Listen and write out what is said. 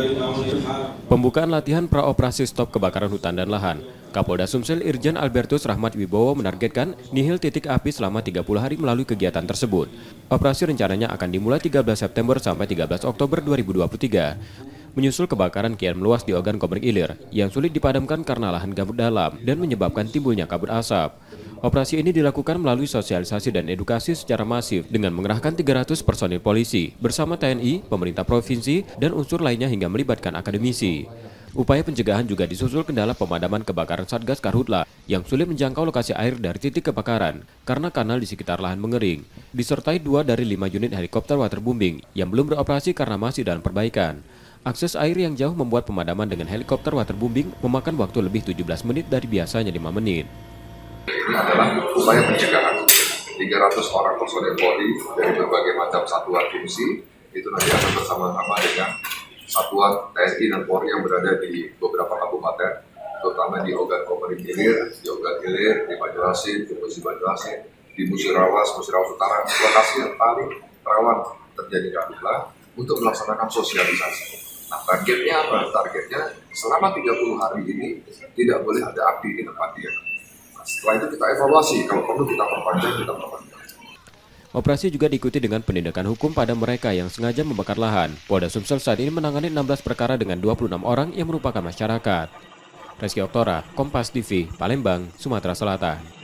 Pembukaan latihan praoperasi stop kebakaran hutan dan lahan. Kapolda Sumsel Irjen Albertus Rahmat Wibowo menargetkan nihil titik api selama 30 hari melalui kegiatan tersebut. Operasi rencananya akan dimulai 13 September sampai 13 Oktober 2023. Menyusul kebakaran kian meluas di Ogan Komering Ilir yang sulit dipadamkan karena lahan gambut dalam dan menyebabkan timbulnya kabut asap. Operasi ini dilakukan melalui sosialisasi dan edukasi secara masif dengan mengerahkan 300 personil polisi bersama TNI, pemerintah provinsi, dan unsur lainnya hingga melibatkan akademisi. Upaya pencegahan juga disusul kendala pemadaman kebakaran Satgas Karhutla yang sulit menjangkau lokasi air dari titik kebakaran karena kanal di sekitar lahan mengering, disertai 2 dari 5 unit helikopter waterbombing yang belum beroperasi karena masih dalam perbaikan. Akses air yang jauh membuat pemadaman dengan helikopter waterbombing memakan waktu lebih 17 menit dari biasanya 5 menit. Ini adalah upaya pencegahan. 300 orang personel Polri dari berbagai macam satuan fungsi itu nanti akan bersama-sama dengan satuan TNI dan Polri yang berada di beberapa kabupaten, terutama di Ogan Komering Ilir, di Ogan Ilir, di Banjarmasin, di Musi Banjarmasin, di Musirawas Utara, lokasi yang paling rawan terjadi karhutla untuk melaksanakan sosialisasi. Nah, targetnya apa? Targetnya selama 30 hari ini tidak boleh ada api di tempat dia. Nah, setelah itu kita evaluasi, kalau perlu kita perpanjang, kita perpanjang. Operasi juga diikuti dengan penindakan hukum pada mereka yang sengaja membakar lahan. Polda Sumsel saat ini menangani 16 perkara dengan 26 orang yang merupakan masyarakat. Reski Oktora, Kompas TV, Palembang, Sumatera Selatan.